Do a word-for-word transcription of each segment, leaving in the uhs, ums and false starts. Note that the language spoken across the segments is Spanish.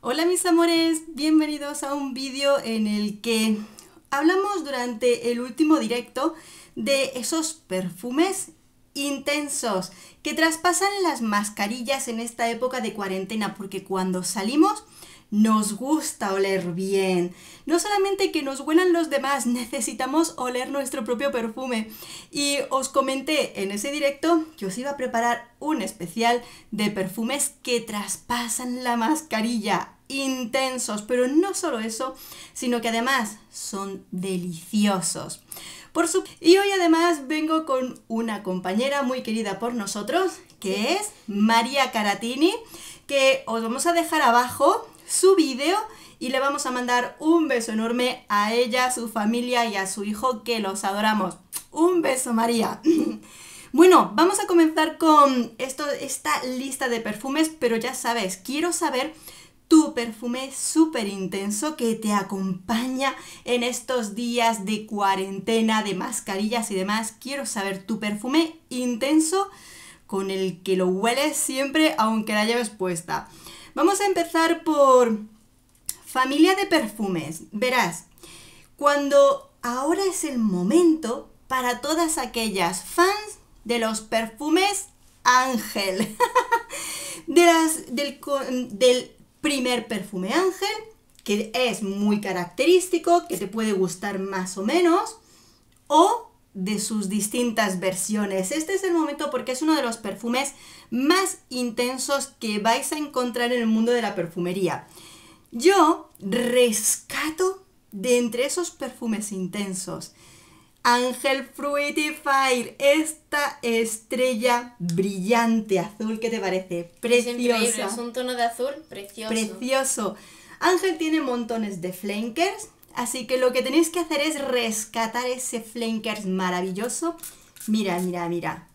Hola mis amores, bienvenidos a un vídeo en el que hablamos durante el último directo de esos perfumes intensos que traspasan las mascarillas en esta época de cuarentena, porque cuando salimos nos gusta oler bien. No solamente que nos huelan los demás, necesitamos oler nuestro propio perfume. Y os comenté en ese directo que os iba a preparar un especial de perfumes que traspasan la mascarilla, intensos, pero no solo eso, sino que además son deliciosos. Por su... Y hoy además vengo con una compañera muy querida por nosotros, que es María Caratini, que os vamos a dejar abajo su vídeo y le vamos a mandar un beso enorme a ella, a su familia y a su hijo, que los adoramos. Un beso, María. Bueno, vamos a comenzar con esto, esta lista de perfumes, pero ya sabes, quiero saber tu perfume súper intenso que te acompaña en estos días de cuarentena, de mascarillas y demás. Quiero saber tu perfume intenso con el que lo hueles siempre aunque la lleves puesta. Vamos a empezar por familia de perfumes. Verás, cuando ahora es el momento para todas aquellas fans de los perfumes Ángel, de las, del, del primer perfume Ángel, que es muy característico, que te puede gustar más o menos, o de sus distintas versiones. Este es el momento porque es uno de los perfumes más intensos que vais a encontrar en el mundo de la perfumería. Yo rescato de entre esos perfumes intensos Ángel Fruity Fire, esta estrella brillante azul, ¿qué te parece? Preciosa. Es increíble, es un tono de azul precioso. Precioso. Ángel tiene montones de flankers, así que lo que tenéis que hacer es rescatar ese flankers maravilloso. Mira, mira, mira.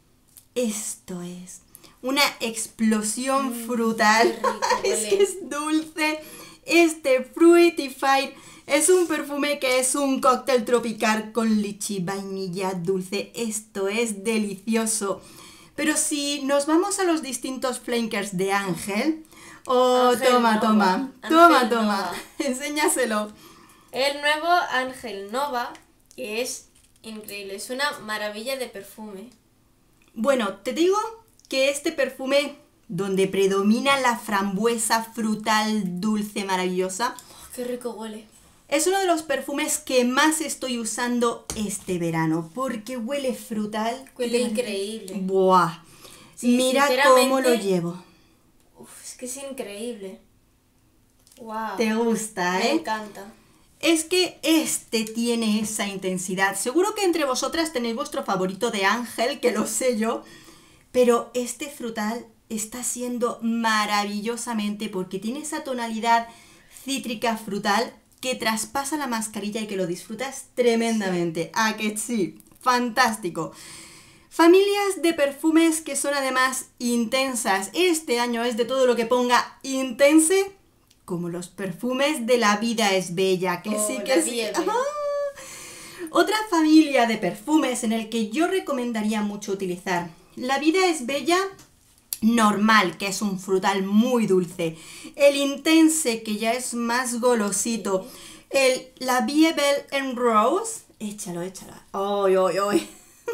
Esto es una explosión mm, frutal. Rico, es que es dulce. Este Fruity Fire es un perfume que es un cóctel tropical con lichi, vainilla, dulce. Esto es delicioso. Pero si nos vamos a los distintos flankers de Ángel... Oh, Ángel toma, Nova. toma, Ángel toma, toma. Nova. Enséñaselo. El nuevo Ángel Nova, que es increíble, es una maravilla de perfume. Bueno, te digo que este perfume, donde predomina la frambuesa frutal dulce maravillosa, Oh, qué rico huele. Es uno de los perfumes que más estoy usando este verano, porque huele frutal. Huele increíble. Buah, Sí, mira cómo lo llevo. Uf, es que es increíble. Wow. Te gusta, Me ¿eh? encanta. Es que este tiene esa intensidad. Seguro que entre vosotras tenéis vuestro favorito de Ángel, que lo sé yo, pero este frutal está siendo maravillosamente porque tiene esa tonalidad cítrica frutal que traspasa la mascarilla y que lo disfrutas tremendamente. ¿A que sí? Fantástico. Familias de perfumes que son además intensas. Este año es de todo lo que ponga intense, como los perfumes de La Vida es Bella, que Oh, sí, La que sí. Vida es Bella. ¡Ah! Otra familia de perfumes en el que yo recomendaría mucho utilizar. La Vida es Bella normal, que es un frutal muy dulce. El intense, que ya es más golosito. El La Vie Belle en Rose. Échalo, échalo. ¡Ay, ay, ay!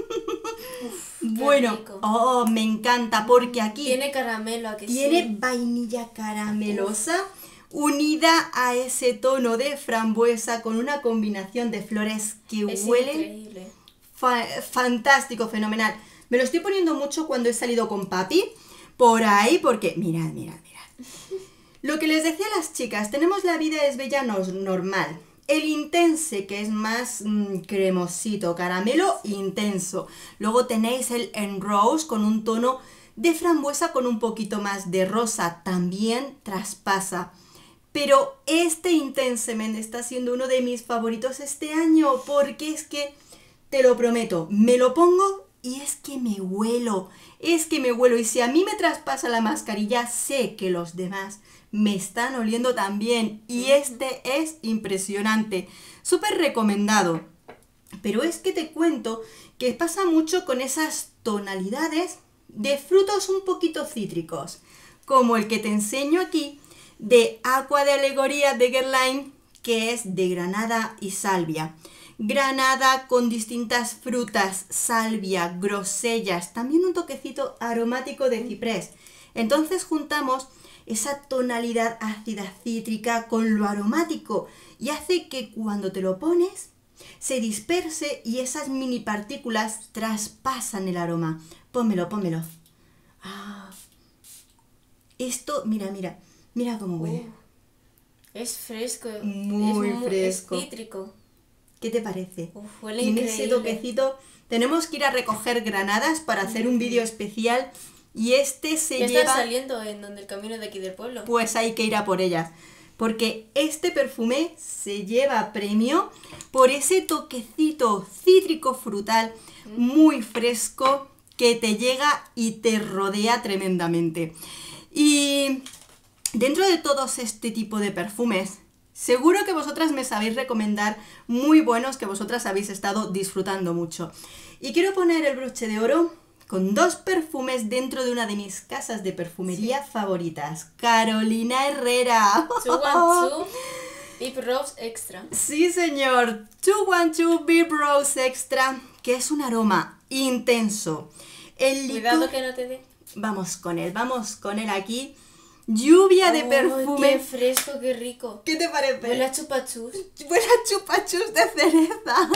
Bueno, rico. oh, me encanta porque aquí Tiene caramelo, ¿a que tiene sí? vainilla caramelosa unida a ese tono de frambuesa con una combinación de flores que Es huelen increíble. fa fantástico, fenomenal. Me lo estoy poniendo mucho cuando he salido con papi por ahí porque, mirad, mirad, mirad. Lo que les decía a las chicas, tenemos La Vida es Bella no, normal. El intense, que es más mmm, cremosito, caramelo intenso. Luego tenéis el En Rose con un tono de frambuesa con un poquito más de rosa. También traspasa. Pero este intensamente está siendo uno de mis favoritos este año porque es que, te lo prometo, me lo pongo y es que me huelo. Es que me huelo. Y si a mí me traspasa la mascarilla, sé que los demás me están oliendo también. Y este es impresionante. Súper recomendado. Pero es que te cuento que pasa mucho con esas tonalidades de frutos un poquito cítricos, como el que te enseño aquí, de Aqua de Alegoría de Guerlain, que es de granada y salvia. Granada con distintas frutas, salvia, grosellas, también un toquecito aromático de ciprés. Entonces juntamos esa tonalidad ácida cítrica con lo aromático y hace que cuando te lo pones se disperse y esas mini partículas traspasan el aroma. Pónmelo, pónmelo. Ah, esto, mira, mira, mira cómo huele. Uh, es fresco, Muy es muy fresco. es cítrico. ¿Qué te parece? Uf, huele Tiene increíble. ese toquecito. Tenemos que ir a recoger granadas para hacer un vídeo especial y este se Ya lleva... están saliendo en donde el camino de aquí del pueblo. Pues hay que ir a por ellas. Porque este perfume se lleva premio por ese toquecito cítrico frutal muy fresco que te llega y te rodea tremendamente. Y dentro de todos este tipo de perfumes, seguro que vosotras me sabéis recomendar muy buenos que vosotras habéis estado disfrutando mucho. Y quiero poner el broche de oro con dos perfumes dentro de una de mis casas de perfumería sí. favoritas. Carolina Herrera. two one two Deep Rose Extra. Sí, señor. two one two Deep Rose Extra, que es un aroma intenso. El Cuidado licor... que no te dé. Vamos con él, vamos con él aquí. Lluvia de oh, perfume. ¡Qué fresco, qué rico! ¿Qué te parece? Huele a chupachus. Huele a chupachus de cereza.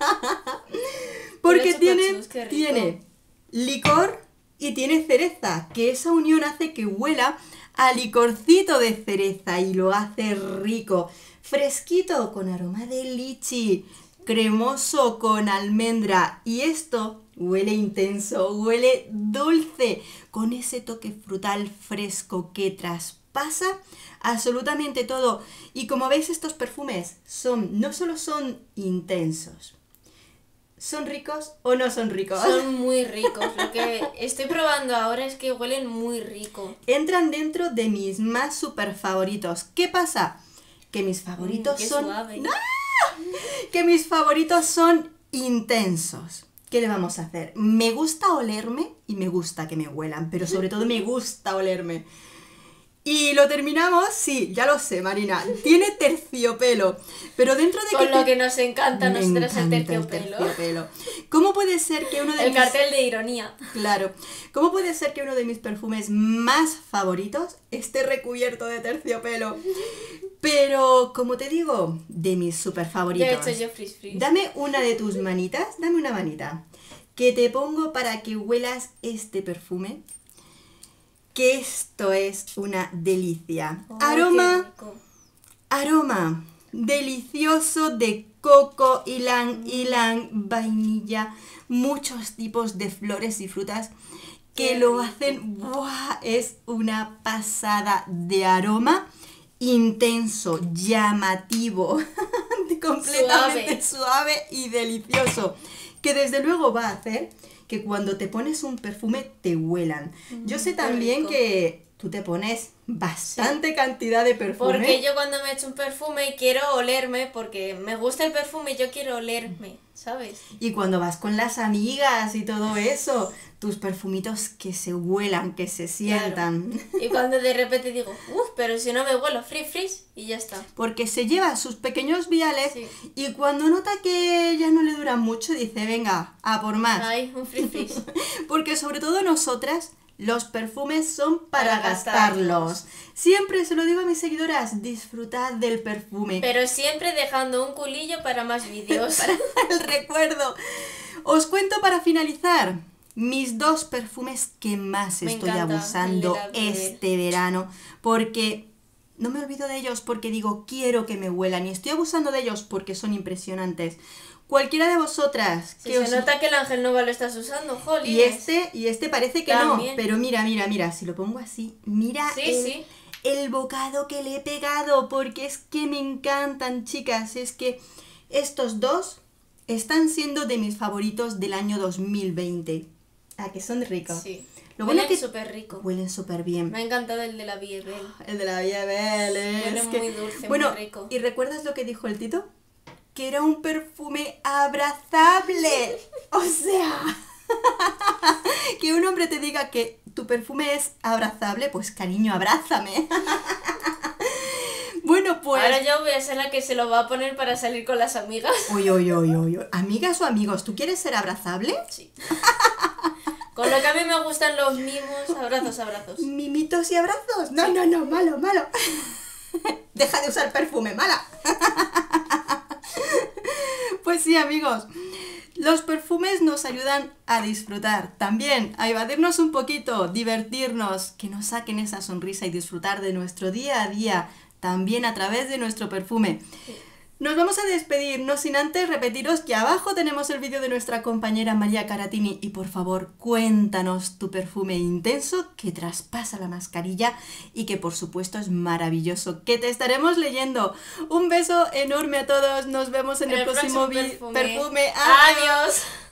Porque tiene, tiene licor y tiene cereza, que esa unión hace que huela a licorcito de cereza y lo hace rico. Fresquito con aroma de lichi, cremoso con almendra y esto huele intenso, huele dulce, con ese toque frutal fresco que traspasa absolutamente todo. Y como veis, estos perfumes son, no solo son intensos, ¿son ricos o no son ricos? Son muy ricos. Lo que estoy probando ahora es que huelen muy rico. Entran dentro de mis más super favoritos. ¿Qué pasa? Que mis favoritos mm, qué son... Suave. ¡Ah! Que mis favoritos son intensos. ¿Qué le vamos a hacer? Me gusta olerme y me gusta que me huelan, pero sobre todo me gusta olerme. Y lo terminamos, sí, ya lo sé, Marina, tiene terciopelo, pero dentro de Con que... lo te... que nos encanta a nosotras el terciopelo. el terciopelo. ¿Cómo puede ser que uno de el mis... cartel de ironía. Claro. ¿Cómo puede ser que uno de mis perfumes más favoritos esté recubierto de terciopelo? Pero, como te digo, de mis super favoritos. Ya he hecho yo frizz frizz. Dame una de tus manitas, dame una manita, que te pongo para que huelas este perfume. Que esto es una delicia. Oh, aroma, aroma delicioso de coco, ylang, ylang, vainilla, muchos tipos de flores y frutas que Qué lo rico. hacen, ¡buah! Es una pasada de aroma intenso, llamativo, completamente suave. suave y delicioso, que desde luego va a hacer que cuando te pones un perfume te huelan. Mm, yo sé también rico. que tú te pones bastante sí. cantidad de perfume. Porque yo cuando me echo un perfume quiero olerme, porque me gusta el perfume y yo quiero olerme, ¿sabes? Y cuando vas con las amigas y todo eso, tus perfumitos que se huelan, que se sientan. Claro. Y cuando de repente digo, uff, pero si no me huelo, frizz frizz, y ya está. Porque se lleva sus pequeños viales sí. y cuando nota que ya no le duran mucho, dice, venga, a por más. Ay, un frizz frizz. Porque sobre todo nosotras, los perfumes son para, para gastarlos. gastarlos. Siempre se lo digo a mis seguidoras, disfrutad del perfume. Pero siempre dejando un culillo para más vídeos. Para el recuerdo. Os cuento para finalizar mis dos perfumes que más me estoy encanta, abusando este verano, porque no me olvido de ellos porque digo, quiero que me huelan y estoy abusando de ellos porque son impresionantes. Cualquiera de vosotras sí, que se os... nota que el Ángel Nova lo estás usando, jolines. Y este, y este parece que También. no, pero mira, mira, mira, si lo pongo así, mira sí, el, sí. el bocado que le he pegado, porque es que me encantan, chicas, es que estos dos están siendo de mis favoritos del año dos mil veinte. Ah, que son ricos. Sí. Lo huelen bueno súper rico. Huelen súper bien. Me ha encantado el de la Biebel. El de la Biebel, ¿eh? Huele es muy que... dulce, bueno, muy rico. ¿y recuerdas lo que dijo el Tito? Que era un perfume abrazable. O sea, que un hombre te diga que tu perfume es abrazable, pues cariño, abrázame. pues... Ahora yo voy a ser la que se lo va a poner para salir con las amigas. Uy, uy, uy, uy, uy. ¿Amigas o amigos? ¿Tú quieres ser abrazable? Sí. Con lo que a mí me gustan los mimos, abrazos, abrazos. ¿Mimitos y abrazos? No, no, no, malo, malo. Deja de usar perfume, mala. Pues sí, amigos. Los perfumes nos ayudan a disfrutar, también a evadirnos un poquito, divertirnos, que nos saquen esa sonrisa y disfrutar de nuestro día a día, también a través de nuestro perfume. Sí. Nos vamos a despedir, no sin antes repetiros que abajo tenemos el vídeo de nuestra compañera María Caratini y por favor cuéntanos tu perfume intenso que traspasa la mascarilla y que por supuesto es maravilloso, que te estaremos leyendo. Un beso enorme a todos, nos vemos en el, el próximo, próximo vi- perfume. perfume. Adiós.